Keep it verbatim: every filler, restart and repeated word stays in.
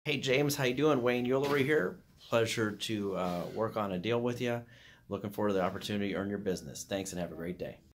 Hey James, how you doing? Wayne Eulery here. Pleasure to uh, work on a deal with you. Looking forward to the opportunity to earn your business. Thanks and have a great day.